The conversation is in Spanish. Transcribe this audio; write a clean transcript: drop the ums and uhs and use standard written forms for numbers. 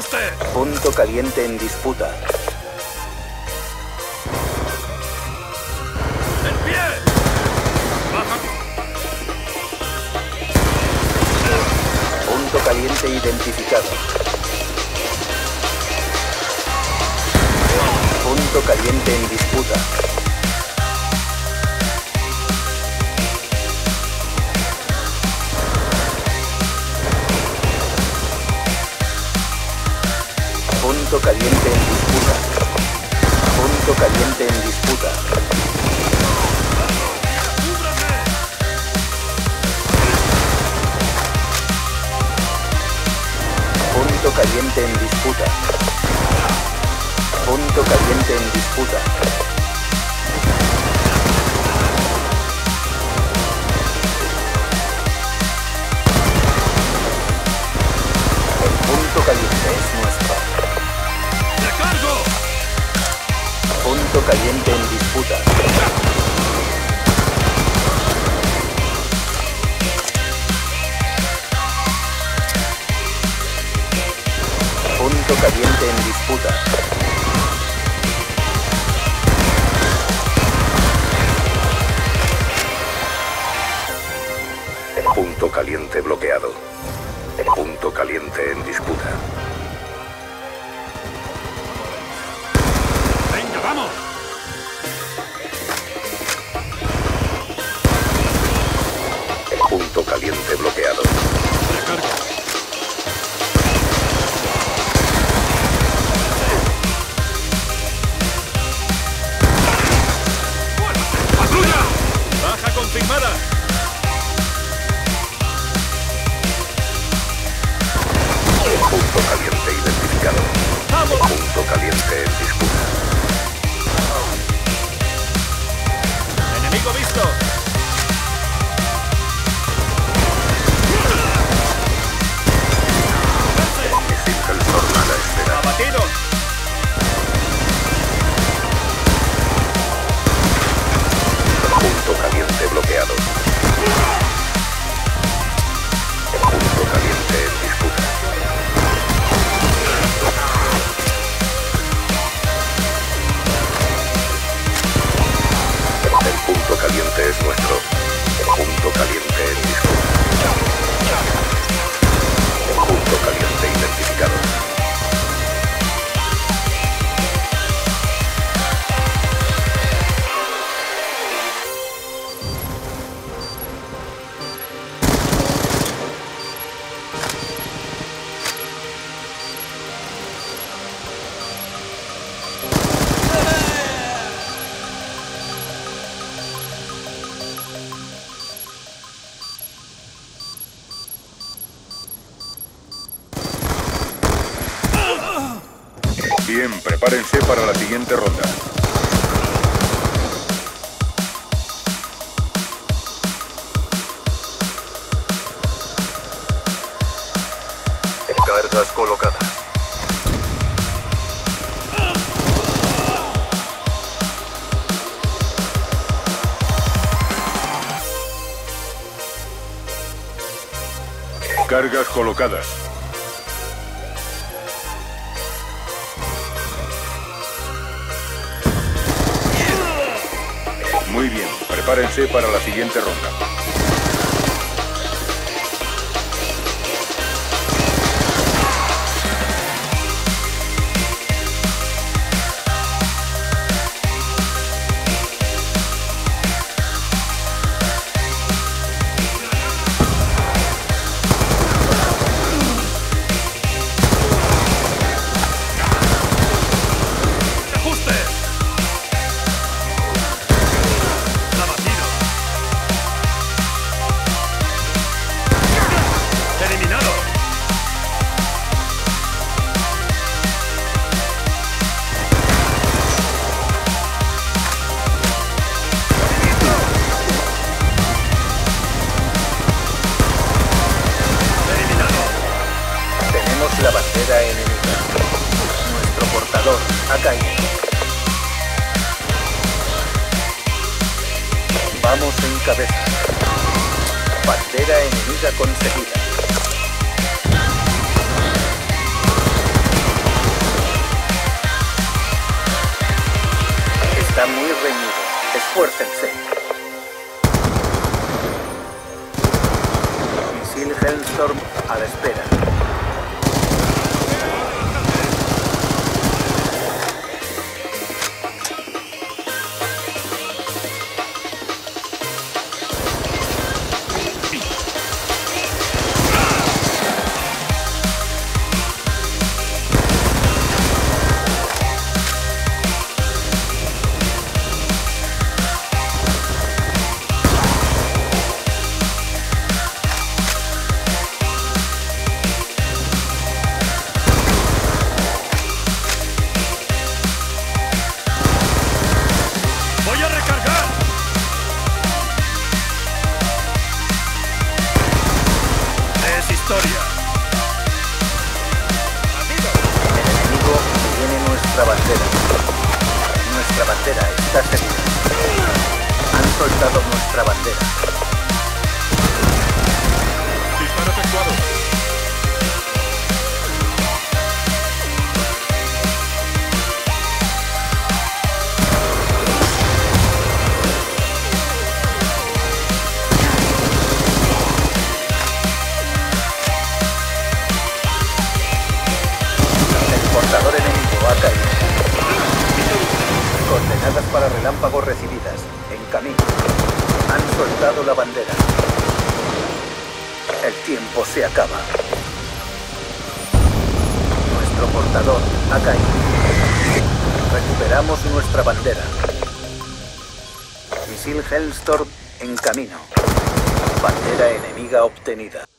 ¡Ajuste! Punto caliente en disputa. ¡En pie! ¡Baja! Punto caliente identificado. Punto caliente en disputa. Punto caliente en disputa. Punto caliente en disputa. Punto caliente en disputa. Punto caliente en disputa. El punto caliente es nuestro. ¡Recargo! Punto caliente en disputa. Punto caliente en disputa. Punto caliente bloqueado. Punto caliente en disputa. ¡Venga, vamos! Punto caliente bloqueado. ¡Recargo! ¡Patrulla! ¡Baja confirmada! Punto caliente identificado. ¡Vamos! Punto caliente en disputa. ¡Enemigo visto! Misil Hellstorm a la espera. ¡Abatido! Punto caliente bloqueado. Punto caliente en disputa. El punto caliente es nuestro. Punto caliente en disputa. Punto caliente identificado. Bien, prepárense para la siguiente ronda. Cargas colocadas. Cargas colocadas. Muy bien, prepárense para la siguiente ronda. ¡Ajuste! ¡Abatido! ¡Eliminado! ¡Eliminado! Tenemos la bandera enemiga. Nuestro portador ha caído. Vamos en cabeza. Bandera enemiga conseguida. reñido. Esfuércense. Misil Hellstorm a la espera. ¡Voy a recargar! Es historia. El enemigo tiene nuestra bandera. Nuestra bandera está segura. Han soltado nuestra bandera. Disparo efectuado. El portador enemigo ha caído. Coordenadas para relámpagos recibidas. En camino. Han soltado la bandera. El tiempo se acaba. Nuestro portador ha caído. Recuperamos nuestra bandera. Misil Hellstorm en camino. Bandera enemiga obtenida.